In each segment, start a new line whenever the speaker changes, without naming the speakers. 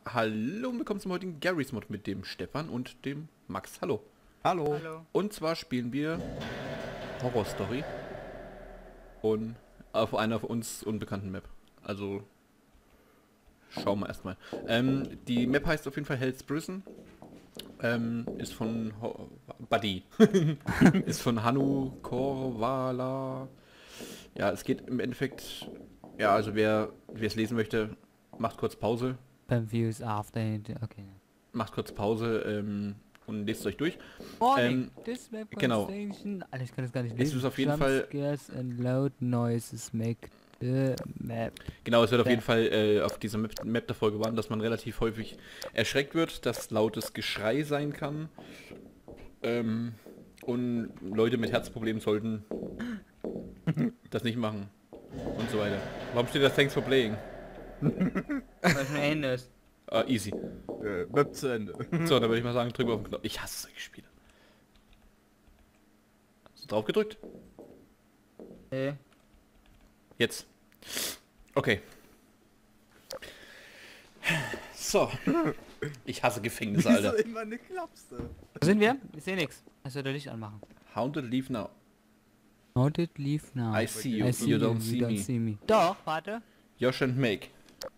Hallo und willkommen zum heutigen Garry's Mod mit dem Stefan und dem Max. Hallo.
Hallo.
Hallo.
Und zwar spielen wir Horror Story und auf einer für uns unbekannten Map. Also schauen wir erstmal. Die Map heißt auf jeden Fall Hell's Prison. Ist von Buddy. Ist von Hannu Korvala. Ja, es geht im Endeffekt. Ja, also wer es lesen möchte, macht kurz Pause.
Views after okay.
Macht kurz Pause und lest es euch durch.
Warning, this map
genau.
Alter, ich kann das gar nicht
Es
lesen.
ist auf jeden Fall.
Scares and loud noises make the map.
Genau, es wird auf jeden Fall auf dieser Map davor gewarnt, dass man relativ häufig erschreckt wird, dass lautes Geschrei sein kann. Und Leute mit Herzproblemen sollten das nicht machen. Und so weiter. Warum steht da Thanks for playing?
Was ein Ende ist.
Easy.
Map zu Ende.
So, dann würde ich mal sagen, drück auf den Knopf. Ich hasse solche Spiele. So, drauf gedrückt. Jetzt. Okay. So. Ich hasse Gefängnisse, Alter.
Wieso immer eine Klapse?
Wo sind wir? Ich sehe nichts. Ich soll Licht anmachen.
Haunted leave now.
Haunted leave now.
I see you.
I see
You don't see me.
Doch, warte.
Josh and Make.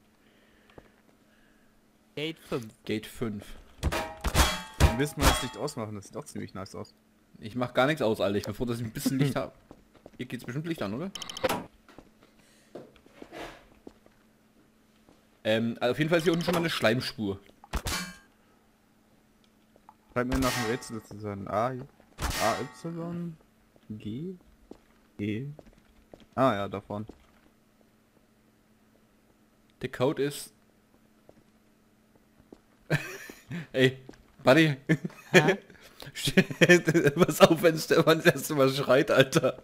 Gate 5.
Gate 5.
Wir müssen mal das Licht ausmachen, das sieht auch ziemlich nice aus.
Ich mach gar nichts aus, Alter. Ich bin froh, dass ich ein bisschen Licht habe. Hier geht's bestimmt Licht an, oder? Also auf jeden Fall ist hier unten schon mal eine Schleimspur.
Schreib mir nach dem Rätsel zu sein. A, Y, G, E. Ah ja, davon.
Der Code ist... Ey, Buddy. Pass auf, wenn Stefan das erste Mal schreit, Alter.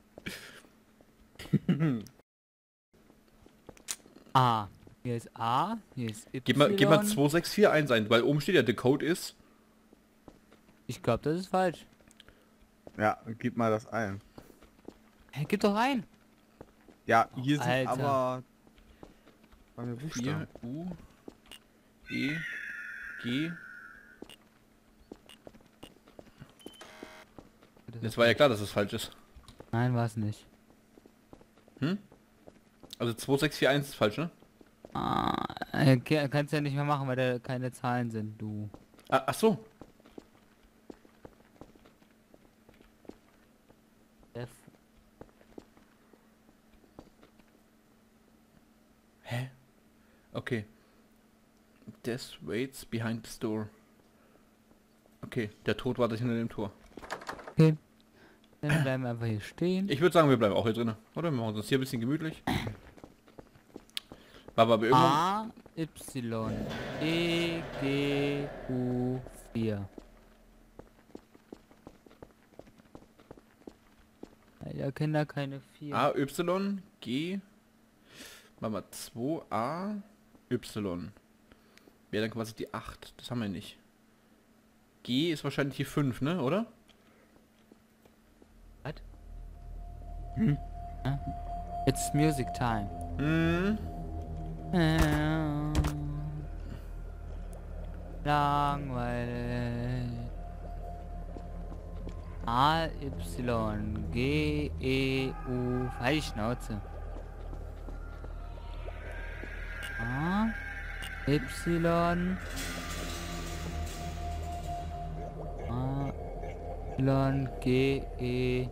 A. Hier ist A. Hier ist Y.
Gib mal 2641 ein, weil oben steht ja, der Code ist...
Ich glaube, das ist falsch.
Ja, gib mal das ein.
Hey, gib doch rein.
Ja, hier sind
Alter.
aber... Bei mir
4,
Buchstaben.
U, E, G... Jetzt war ja klar, dass es falsch ist.
Nein, war es nicht.
Hm? Also 2641 ist falsch, ne?
Kannst ja nicht mehr machen, weil da keine Zahlen sind, du.
Ach so.
F.
Hä? Okay. Death waits behind the door. Okay, der Tod wartet hinter dem Tor.
Okay. Dann bleiben wir einfach hier stehen.
Ich würde sagen, wir bleiben auch hier drin. Oder? Wir machen uns hier ein bisschen gemütlich. War aber irgendwann...
A, Y, E, G, U, 4. Ja, Kinder keine 4.
A, Y, G... Warte mal, 2, A, Y. Wäre dann quasi die 8. Das haben wir nicht. G ist wahrscheinlich die 5, ne? Oder?
Was? It's music time.
Hm.
Langweilig. A, Y, G, E, U. Halt die Schnauze. A, Y. A, Y, G, E.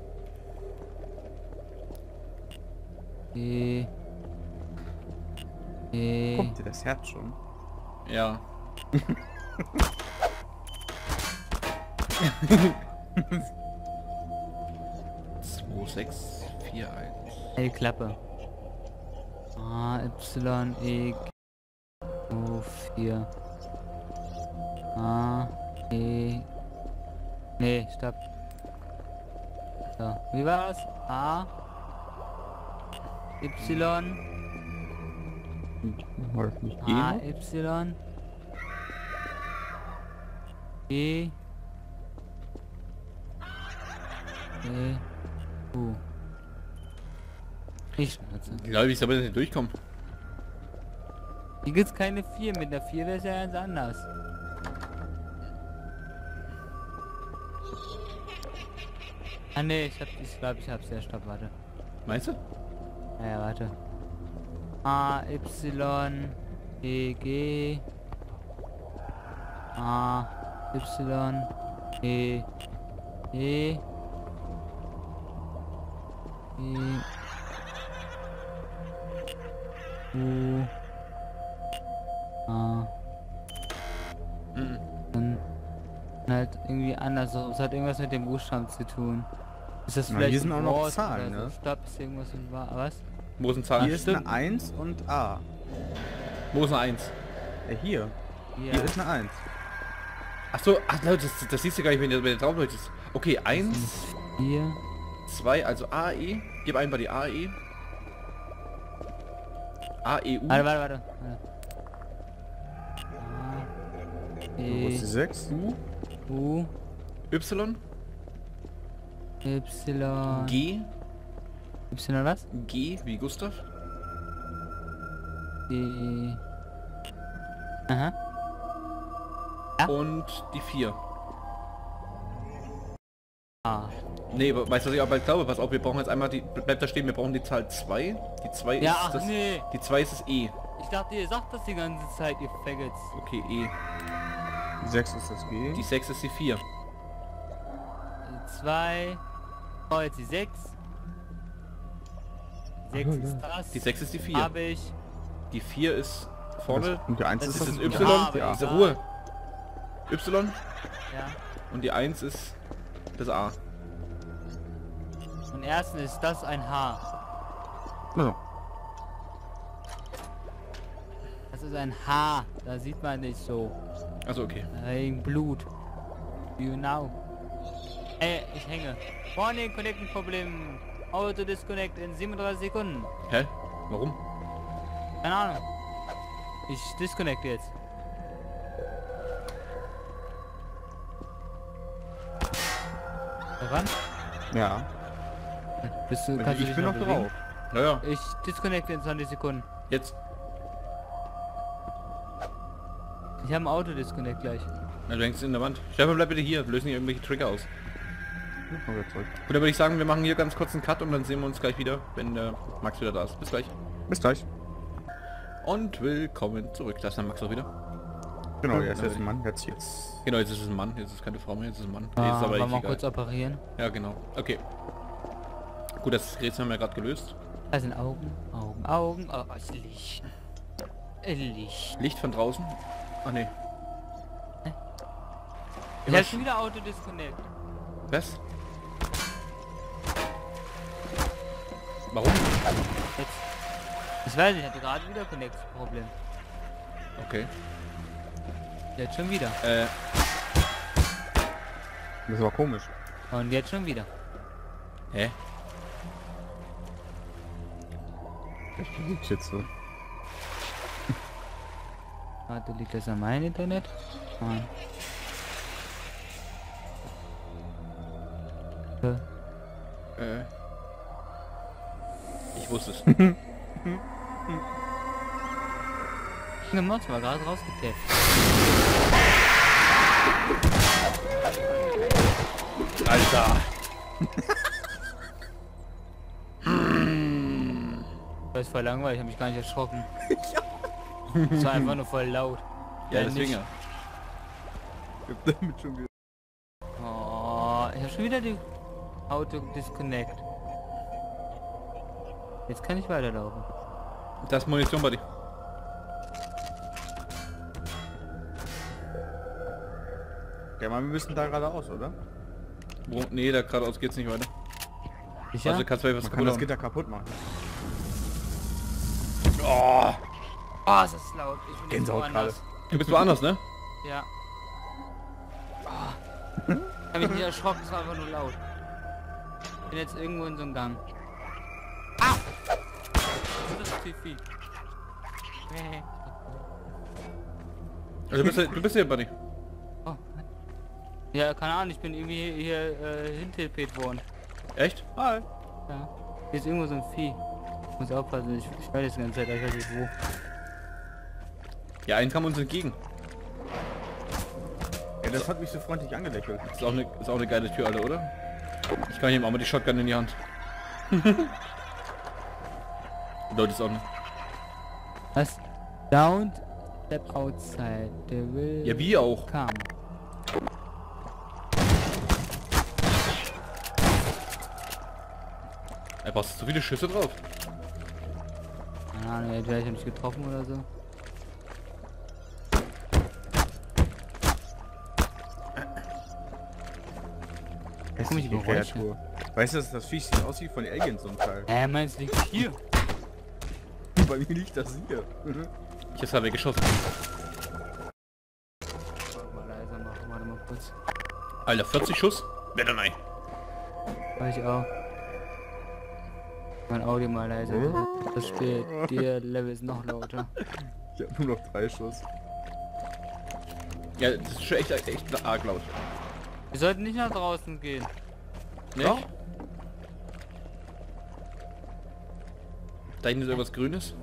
E. E.
Kommt dir das Herz schon?
Ja. 2, 6, 4, 1.
Hey, Klappe. A, Y, E, G, U, 4. A, E. Nee, stopp. So, wie war's? A, Y, A, Y, E, E, U. Ich schnauze.
Ich glaube, ich soll nicht durchkommen.
Hier gibt's keine 4. Mit der 4 wäre es ja ganz anders. Ah ne, ich glaube ich hab's ja. Stopp, warte.
Meinst du?
Ja, warte. A, Y, E, G. A, Y, E, E. E. U. A.
Mhm.
Dann halt irgendwie anders. Es hat irgendwas mit dem Buchstaben zu tun. Ist das
Na,
vielleicht
hier sind
ein
auch noch
Wort
Zahlen,
oder
ne?
so? Stopp, ist irgendwas in was?
Wo sind Zahlen?
Hier ist eine 1 und A.
Wo ist eine 1?
Hier.
Ja.
Hier ist eine 1.
Achso, ach Leute, das siehst du gar nicht, wenn du drauf leuchtest. Okay, 1,
Hier.
2, also AE. Gib ein bei die AE. AEU.
Warte. A,
Wo
E,
ist die 6?
U,
Y.
Y.
G.
Y was?
G wie Gustav.
D. Aha. Ja.
Und die 4.
A.
Nee, weißt du, was ich aber glaube? Pass auf, wir brauchen jetzt einmal die... Bleibt da stehen, wir brauchen die Zahl 2. Die 2
Ja,
ist
ach
das...
nee.
Die 2 ist das E.
Ich dachte, ihr sagt das die ganze Zeit, ihr Faggots.
Okay, E.
Die 6 ist das G.
Die 6 ist die 4.
2. Oh, jetzt die 6. 6
Ach,
ist
ja.
das.
Die 6 ist die 4.
Habe ich.
Die 4 ist vorne.
Und die 1
Das
ist
Das
das
ist
Y.
Y.
Ja, aber
Diese
egal.
Ruhe. Y.
Ja.
Und die 1 ist das A.
Und ersten ist das ein H.
Also,
Das ist ein H. Da sieht man nicht so.
Also okay.
Wegen Blut. You know. Ey, ich hänge. Warning, Connecting Problem. Auto Disconnect in 37 Sekunden.
Hä? Warum?
Keine Ahnung. Ich disconnect jetzt. Wann?
ja.
Bist du, kannst du
Ich
dich
bin noch
bewegen?
drauf.
Naja,
Ich disconnecte in 20 Sekunden.
jetzt.
Ich habe ein Auto disconnect gleich.
Na, du hängst in der Wand. Stefan, bleib bitte hier. Lösen hier irgendwelche Trigger aus.
Kommen wir zurück.
Gut, dann würde ich sagen, wir machen hier ganz kurz einen Cut und dann sehen wir uns gleich wieder, wenn der Max wieder da ist. Bis gleich.
Bis gleich.
Und willkommen zurück. Da ist der Max auch wieder.
Genau, jetzt ist ein Mann. Jetzt.
Genau, jetzt ist es ein Mann. Jetzt ist es keine Frau mehr, jetzt ist es ein Mann. Nee, ist
Wollen
aber
wir
echt
mal
egal.
kurz operieren?
Ja, genau. Okay. Gut, das Rätsel haben wir gerade gelöst.
Da sind Augen. Oh, es Licht. Licht.
Licht von draußen. Ah, nee.
Ich habe schon wieder Auto disconnect.
Was? Warum?
Jetzt. Ich weiß nicht, ich hatte gerade wieder Connect-Problem.
Okay.
Jetzt schon wieder.
Das war komisch.
Und jetzt schon wieder.
Hä?
Das bewegt jetzt so.
Warte, liegt das an meinem Internet? Nein.
Ich wusste es.
Der Mods war gerade rausgetappt.
Alter.
Das ist voll langweilig, ich habe mich gar nicht erschrocken. Es war einfach nur voll laut.
Ja,
nicht.
deswegen ja.
Damit schon wieder.
Oh, ich habe schon wieder die Auto disconnect. Jetzt kann ich weiterlaufen.
Das ist Munition, Buddy.
Ja, wir müssen da geradeaus, oder?
Wo? Nee, da geradeaus geht's nicht weiter.
Sicher?
Also kannst du etwas
Man kann
kaputt
das
hauen.
Gitter kaputt machen.
Oh,
Oh, ist das laut. Ich bin jetzt
Gänsehaut
woanders.
du bist woanders, ne?
Ja. Oh. Ich hab mich nicht erschrocken, es war einfach nur laut. Ich bin jetzt irgendwo in so einem Gang. Ah! Das ist Tifi.
Also du bist hier, Buddy.
Oh. Ja, keine Ahnung, ich bin irgendwie hier hintelpet worden.
Echt?
Hi.
Ja. Hier ist irgendwo so ein Vieh. Ich muss aufpassen, ich weiß die ganze Zeit, ich weiß nicht wo.
Ja, einen kam uns entgegen.
Ja, das hat mich so freundlich angelächelt.
Ist auch eine geile Tür, Alter, oder? Ich kann ihm auch mal die Shotgun in die Hand. Leute, ist auch nicht.
Was? Don't step outside. They will
Ja, wie auch.
come.
Er brauchst so viele Schüsse drauf.
Keine Ahnung, entweder ich hab nicht getroffen oder so. Komische
Hässliche
Geräusche.
Kreatur. Weißt du, dass das Viech sieht aus wie von Aliens so ein Teil?
Meins liegt hier.
Bei mir liegt das hier.
Ich hab's gerade weggeschossen.
Warte mal leiser machen, warte mal kurz.
Alter, 40 Schuss? Wer denn nein?
War ich auch. Mein Audio mal leiser. Das Spiel, der Level ist noch lauter.
Ich hab nur noch 3 Schuss.
Ja, das ist schon echt arg laut.
Wir sollten nicht nach draußen gehen.
Nicht?
Doch.
Da hinten ist irgendwas Grünes.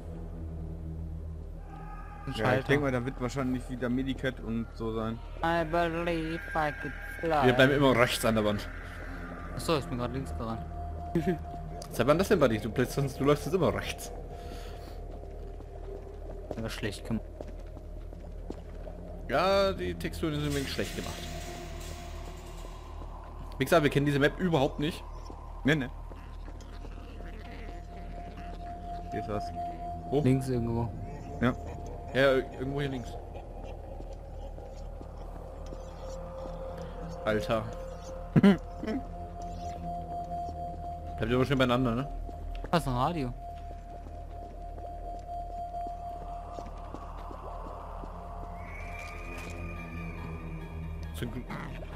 Ein
Ja, ich
Schalter.
denke mal, da wird wahrscheinlich wieder Medicat und so sein.
I believe I could fly.
Wir bleiben immer rechts an der Wand.
Achso, ich bin gerade links gerannt.
Seit wann das denn, Buddy? Du läufst jetzt immer rechts.
Das war schlecht gemacht.
Ja, die Texturen sind ein wenig schlecht gemacht. Wie gesagt, wir kennen diese Map überhaupt nicht.
Ne. Hier ist was.
Wo?
Links irgendwo.
Ja.
Ja, irgendwo hier links. Alter. Bleibt immer schön beieinander, ne?
Was, ein Radio?
Zum Glück.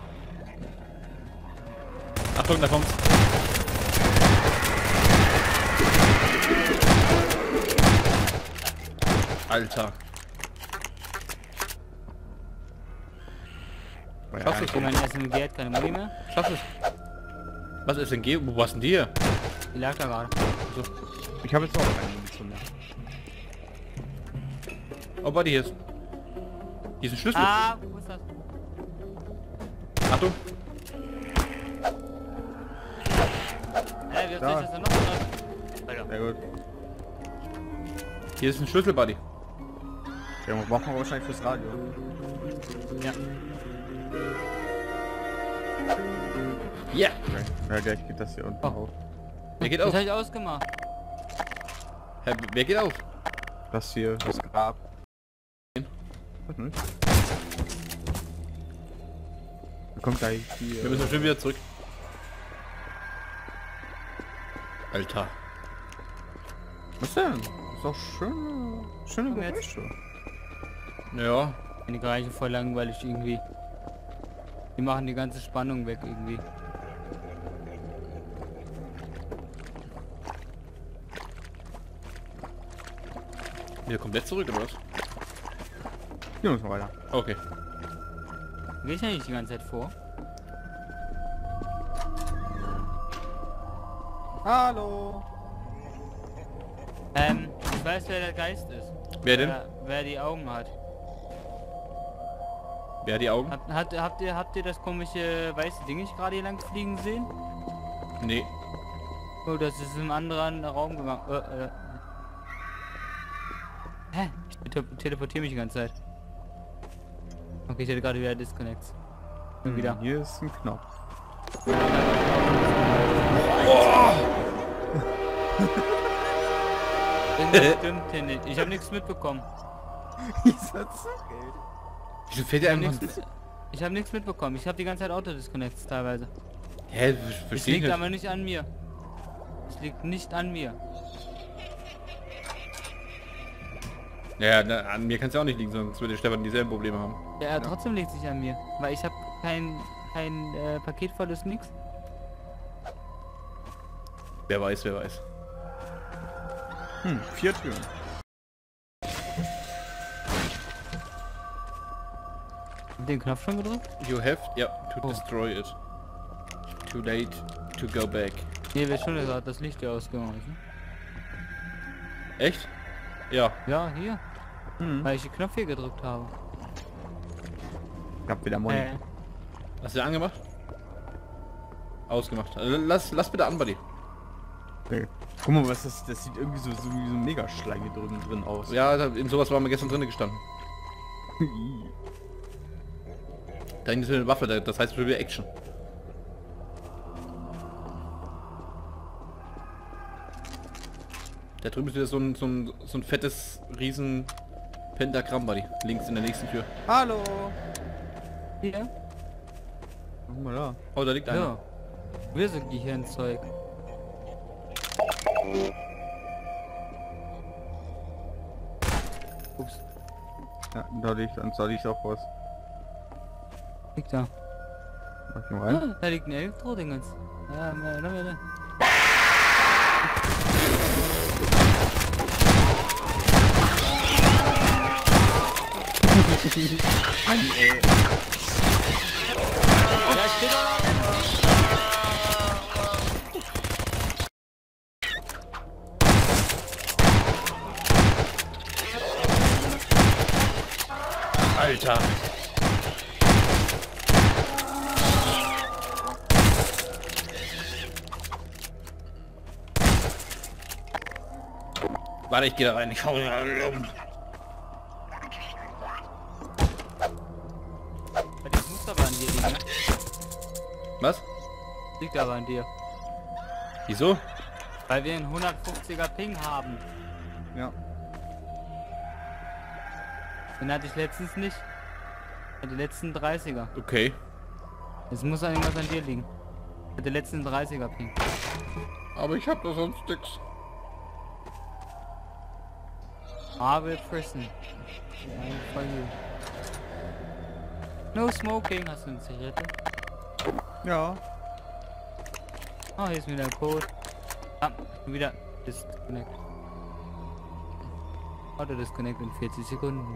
Achtung, da kommt's. Alter. Schaffst du es?
Mein SMG hat keine Muni mehr.
Schaffst du es? Was ist denn G? Wo warst denn die hier?
Die lag da gerade.
Ich habe jetzt auch eine Munition mehr.
Oh, Buddy, hier ist ein Schlüssel.
Ah, wo ist das?
Achtung.
Wie
Da.
soll ich das denn noch treffen? Alter.
Sehr gut.
Hier ist ein Schlüssel, Buddy.
Ja, brauchen wir wahrscheinlich fürs Radio.
Ja.
Ja.
Okay. Ja, gleich geht das hier unten
Oh.
auf.
Wer geht
Das
auf?
habe ich ausgemacht.
Hä, wer geht auf?
Das hier, das Grab.
Wen?
Was nicht? Kommt gleich hier.
Wir müssen schon wieder zurück. Alter.
Was denn? Ist doch schöne
Komm jetzt.
Geräusche.
Ja.
Die Geräusche voll langweilig irgendwie. Die machen die ganze Spannung weg irgendwie.
Wieder komplett zurück, oder was?
Hier müssen wir weiter.
Okay.
Geh ich ja nicht die ganze Zeit vor.
Hallo!
Ich weiß, wer der Geist ist.
Wer denn?
Wer die Augen hat.
Wer hat die Augen?
Habt ihr das komische weiße Ding nicht gerade hier lang fliegen sehen?
Nee.
Oh, das ist im anderen Raum gegangen. Hä? Ich teleportiere mich die ganze Zeit. Okay, ich hatte gerade wieder Disconnects. Und wieder.
Hier ist ein Knopf.
Irgendwas stimmt hier nicht. Ich habe nichts mitbekommen.
Wieso fällt dir
Ich
einfach...
habe nichts mitbekommen. Ich habe die ganze Zeit Autodisconnects teilweise.
Hä,
Es
verstehe ich
liegt
nicht.
aber nicht an mir. Es liegt nicht an mir.
Ja, na, an mir kann es ja auch nicht liegen, sonst würde Stefan dieselben Probleme haben.
Ja, trotzdem liegt es nicht an mir. Weil ich habe kein Paket volles nix.
Wer weiß, wer weiß.
4 Türen.
Den Knopf schon gedrückt?
You have, ja, to
Oh.
destroy it. Too late to go back.
Nee, wird schon gesagt, das Licht hier ausgemacht. Ne?
Echt? Ja.
Ja, hier. Weil ich den Knopf hier gedrückt habe.
Ich hab wieder Money.
Hast du den angemacht? Ausgemacht. Also lass bitte an, Buddy.
Okay. Guck mal, was das sieht irgendwie so wie so Mega-Schlange drin aus.
Ja, in sowas waren wir gestern drin gestanden. Da hinten ist eine Waffe, das heißt wieder Action. Da drüben ist wieder so ein fettes riesen Pentagramm, Buddy. Links in der nächsten Tür.
Hallo!
Hier?
Guck mal da.
Oh, da liegt einer.
Ja. Wir sind Gehirnzeug. Ups,
Ja, da liegt auch was.
liegt da.
Mach ich mal rein.
Ah, da liegt ein Elektrodingens. Ja, ne.
Mann, ey.
Ja, steht da.
Alter! Warte, ich gehe da rein. Ich hau da um.
Das muss aber an dir liegen, ne?
Was?
Liegt aber an dir.
Wieso?
Weil wir einen 150er Ping haben.
Ja.
Den hatte ich letztens nicht. Die letzten 30er.
Okay.
Es muss an irgendwas an dir liegen. Der letzten 30er Ping.
Aber ich hab da sonst nix.
Marvel Prison. For you. No smoking. Hast du eine Zigarette?
Ja.
Oh, hier ist wieder ein Code. Ah, wieder Disconnect. Auto Disconnect in 40 Sekunden.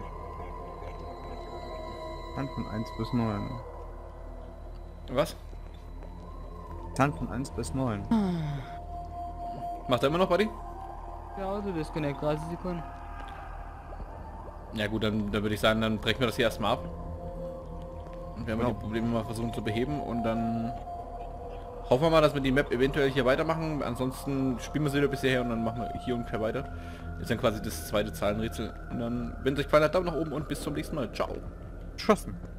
Hand von 1 bis 9.
Was?
Hand von 1 bis 9.
Macht er immer noch, Buddy?
Ja, Auto Disconnect, 30 Sekunden.
Ja gut, dann würde ich sagen, dann brechen wir das hier erstmal ab. Und werden wir
Ja.
die Probleme mal versuchen zu beheben und dann hoffen wir mal, dass wir die Map eventuell hier weitermachen. Ansonsten spielen wir sie wieder bis hierher und dann machen wir hier ungefähr weiter. Ist dann quasi das zweite Zahlenrätsel. Und dann, wenn es euch gefallen hat, Daumen nach oben und bis zum nächsten Mal. Ciao.
Schossen.